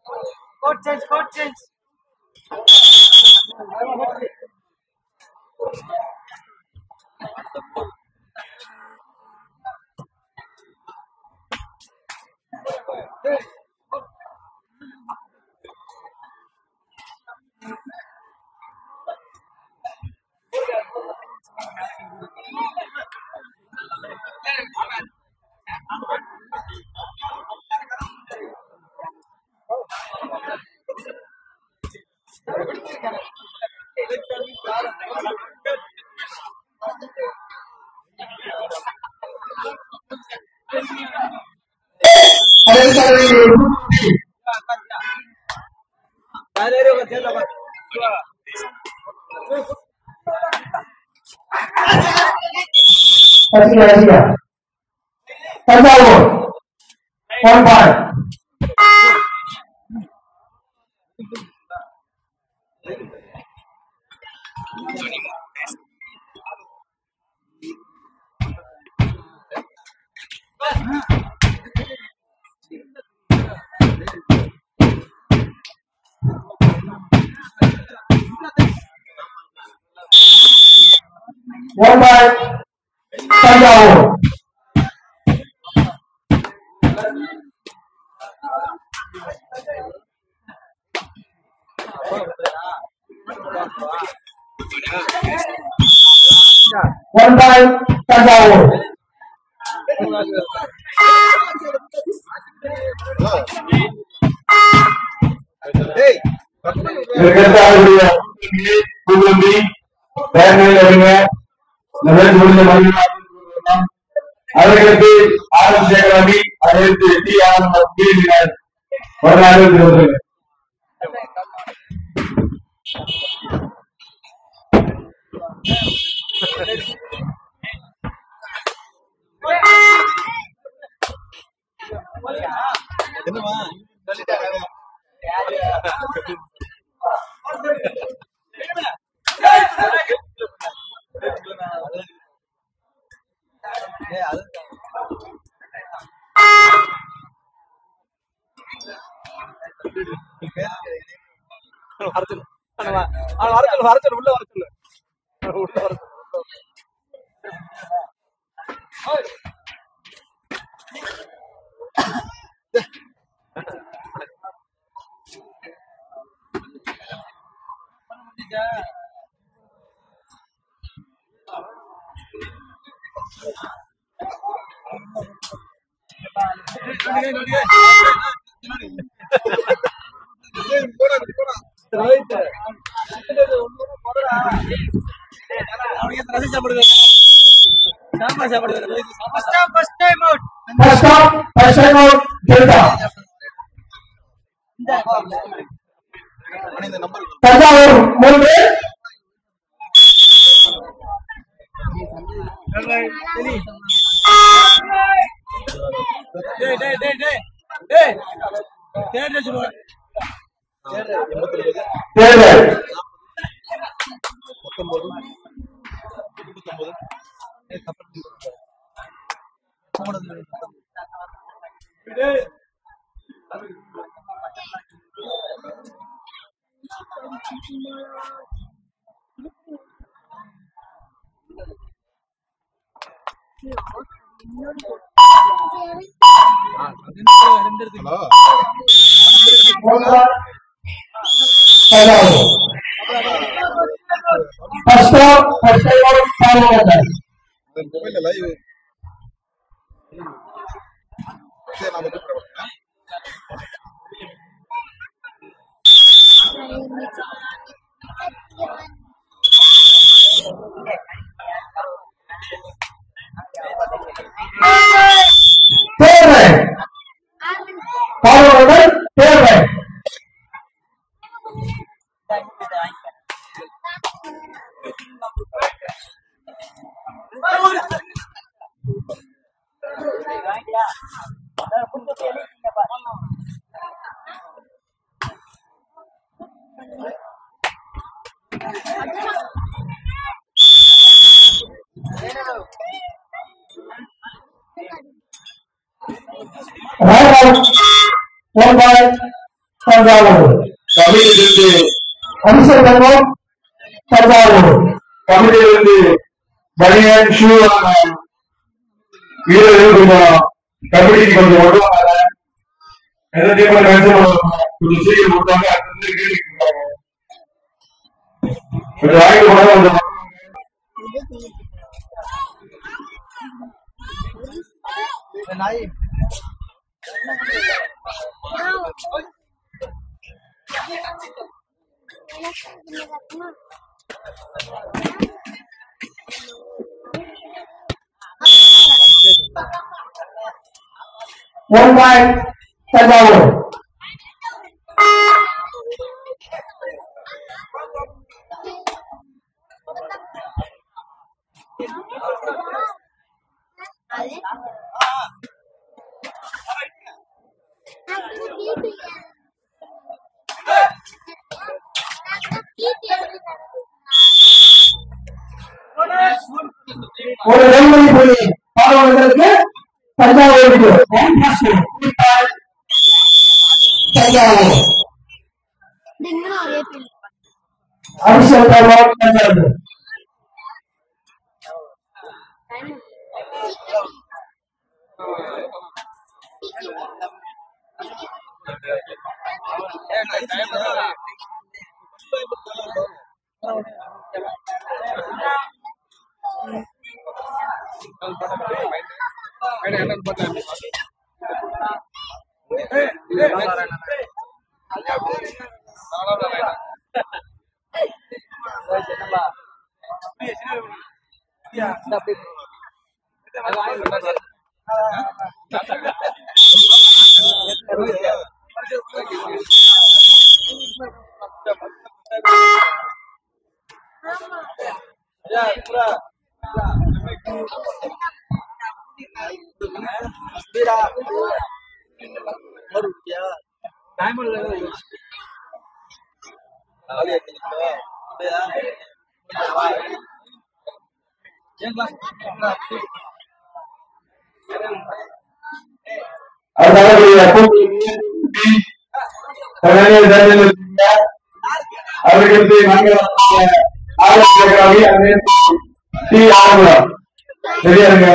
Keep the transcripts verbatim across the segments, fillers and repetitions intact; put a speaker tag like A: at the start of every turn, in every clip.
A: Court change, court change.
B: One point. One point. Tanjavur. One point. Tanjavur. Hey. அதற்கு ஆரம் சேகராமி அதற்கு D Anand வரலாறு இருக்கிறது. என்னவா வரச்சல் வரச்சல் உள்ள வரச்சல் உள்ள வரச்சல் தஞ்சாவூர் மூன்று One ball, தஞ்சாவூர். கமிட்டியிலிருந்து அரிசல்தங்கம் தஞ்சாவூர். கமிட்டியிலிருந்து பனியன் ஷூ வீரர்கள் கொஞ்சம் கமிட்டிக்கு கொஞ்சம் ஒடுவாங்க. கொஞ்சம் சீக்கிரம் கொடுத்தாங்க. கொஞ்சம் வாங்கி போனா கொஞ்சம் one point Thanjavur. ஒரு ரெண்டு புள்ளி பாடவர்களுக்கு தஞ்சாவூருக்கு தஞ்சாவூர் அரிசல் தஞ்சாவூர். அவர்களுக்கு சரியாருங்க.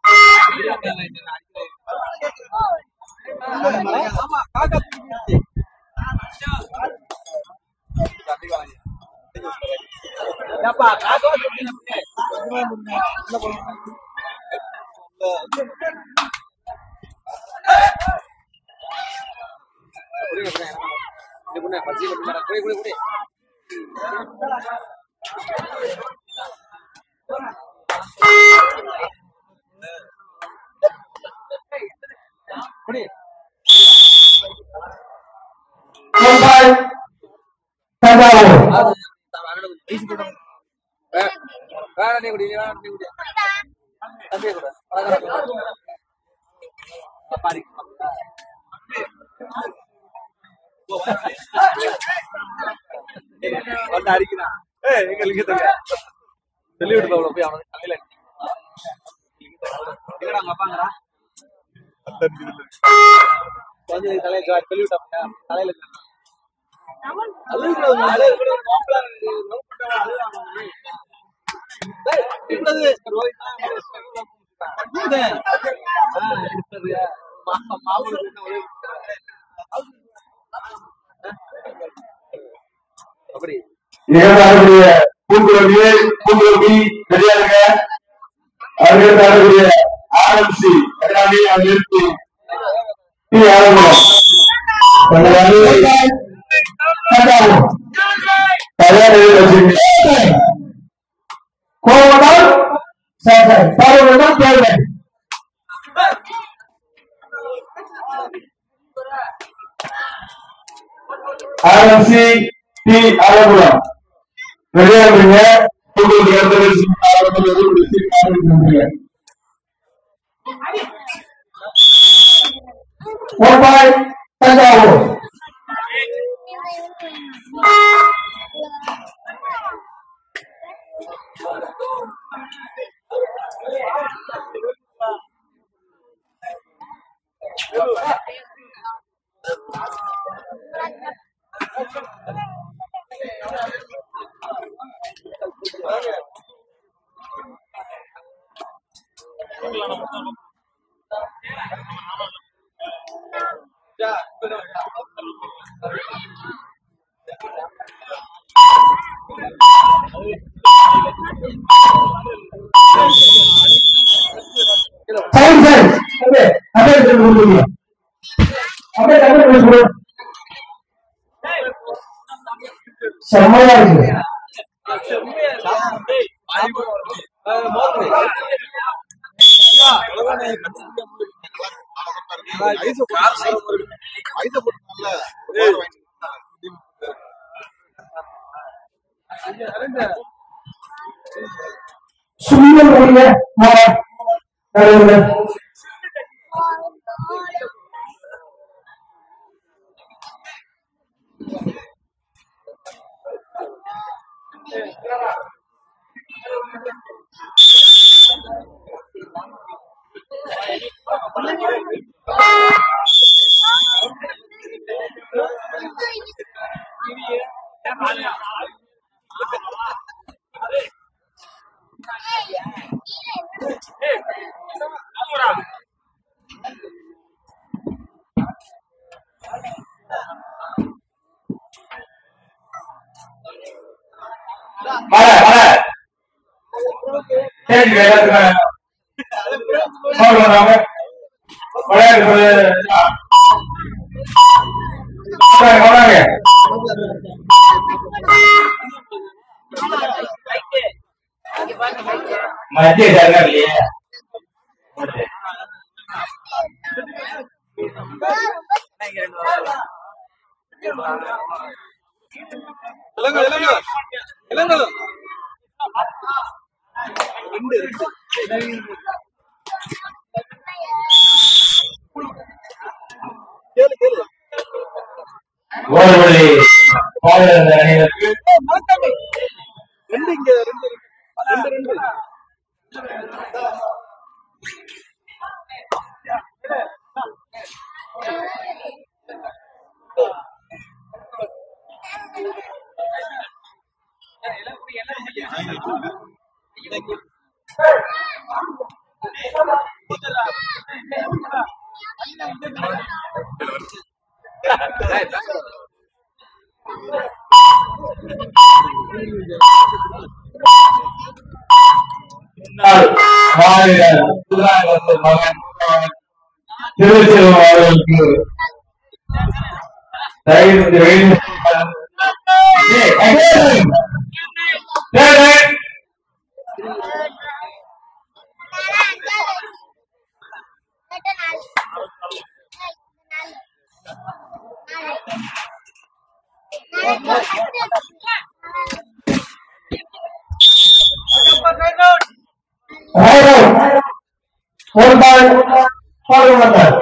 B: பூங்குழலியே பூங்குழலி சரியாருங்க. அவர்களுக்கு ஆடக்கூடிய ஆர்எம்சி அகாடமி அங்கிருந்து கோவனால் பாடல்கள் தேவை. ஆர்எம்சி டி ஆலங்குளம் ரெடியாருங்க. தஞ்சாவூர் செம்மையா இருக்கு. சும்மா வர வர கேள்வி எல்லாத்துக்கும் மத்திய சர்க்கார் இல்லையே கோல்வெளி பாடல் அணியினருக்கு மகன் திருச்செல்வம் அவர்களுக்கு ஒரு பால் பால் வந்தார்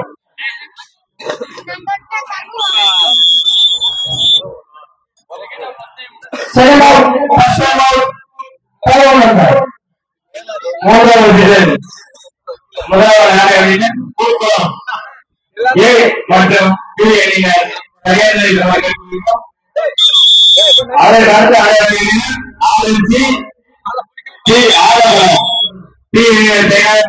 B: second out first out ball வந்தார் மூன்றாவது முதலாவது அணியினர் பூக்குளம் ஏ மற்றும் பி அணியினர் சரியான அதை அடுத்த அணியினர் ஆளுநர் டி ஆலோசனை டி அணியினர் தயார்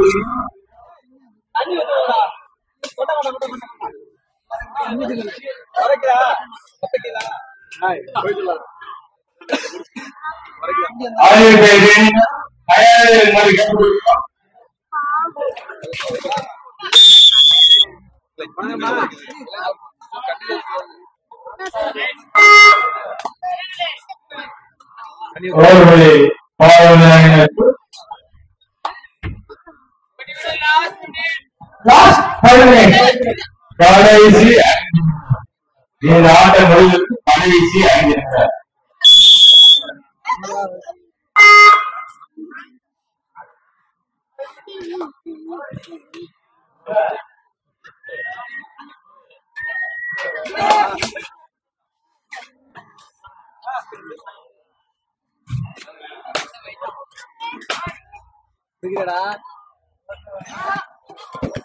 B: கடைசி இந்த ஆட்ட முடிவுக்கு கடைசி அறிஞர்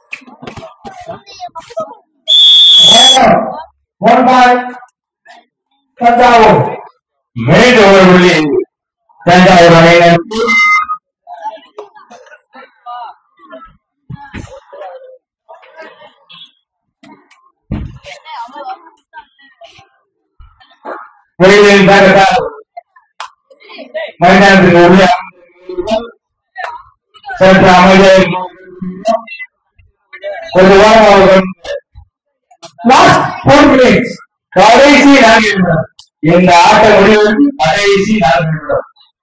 B: one ball தஞ்சாவூர் மீண்டும் ஒரு புள்ளி தஞ்சாவூர் அணியினருக்கு. மைதானத்துக்கு உள்ளே சற்று அமைதியாக கொஞ்சம் வாரம் கடைசி நான்கு நிமிடம் இந்த ஆட்ட முடிவு கடைசி நான்கு நிமிடம்.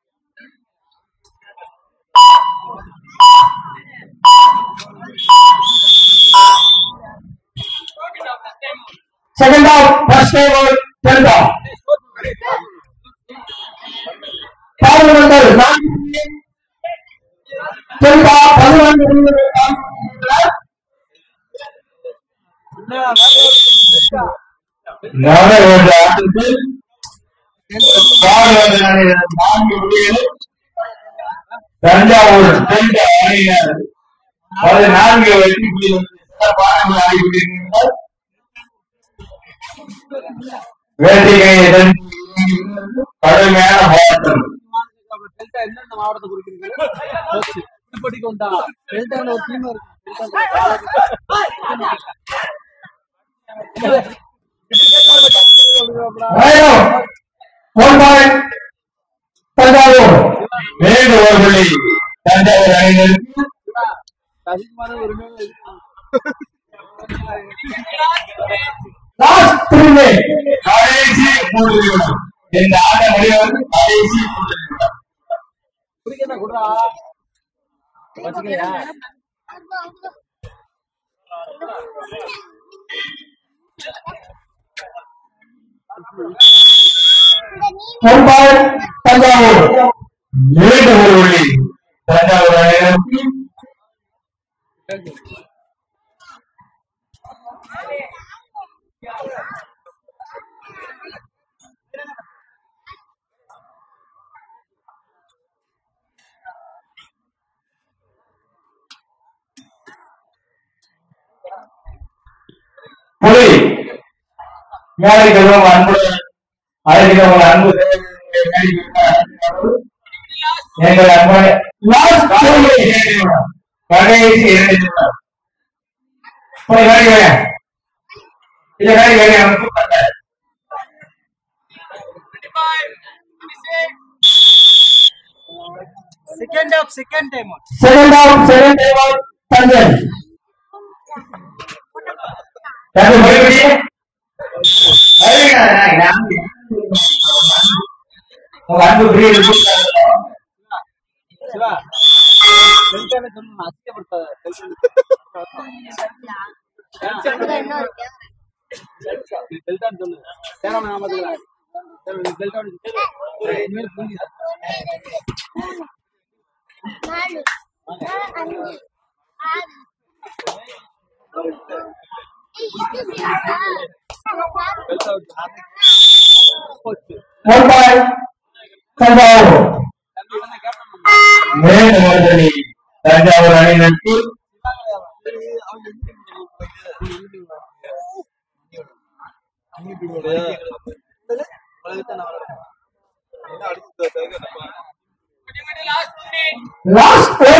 B: Second of first over tenth of பாவனங்கள் நான்கு டென்த் ஆஃப் பதினான்கு தஞ்சாவூர் அணியினர் பதினான்கு வெற்றி புள்ளிகள் ஆகிவிட்டீர்கள். வேட்டிகை கடுமையான போராட்டம்.
A: என்னென்ன மாவட்டத்தை குறிக்கிறீங்க? கொண்டா ஒரு டீம் இருக்கு.
B: தஞ்சாவூர் மீண்டும் ஒரு புள்ளி தஞ்சாவூர் அணியினருக்கு. கடைசி மூன்று நிமிடம் இந்த ஆட்ட முடிவு கடைசி மூன்று நிமிடம். தஞ்சாவூர் மீண்டும் ஒரு புள்ளி தஞ்சாவூர் அணியினருக்கு. புலி மேலைக்கு அன்பு அழைக்கிறவங்க அன்பு எங்கள் அன்பான கடைசி இரண்டு நிமிடம்.
A: Second half, second time out.
B: Second half, second time out. Tanjai. Tanjai bhai bhai. Bhai na na naam. वो आपको फ्री रिपोर्ट कर रहा हूँ।
A: शिवा, चलते हैं तुम नाच के पड़ता है। चलता है तुम। क्या नाम है आपका? चलो चलता हूँ। मेरे फोन की। मालू। आलू। आलू।
B: One by Thanjavur. Main Mardani Thanjavur அணியினருக்கு. Last four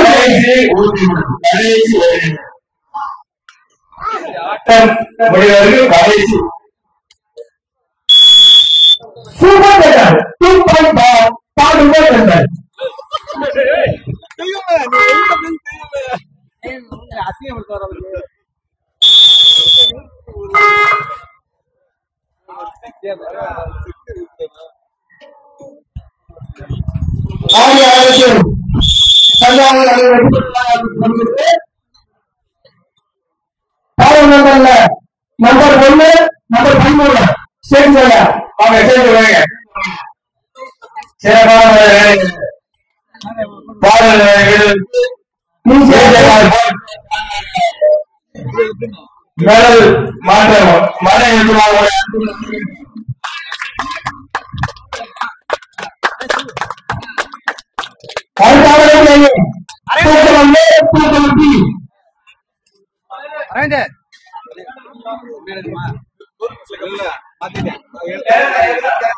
B: கடைசி Super better, two point ball, part of the better. Number one, number five more. Six more. Okay, six more. Six more. Ball. Medal. Mother. Mother is the one. All power of the
A: Arrange. Manage ma.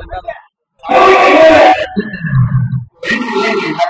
B: ரெண்டு